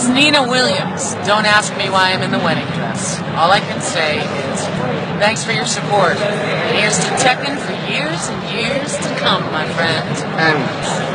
Nina Williams. Don't ask me why I'm in the wedding dress. All I can say is, thanks for your support. And here's to Tekken for years and years to come, my friend. And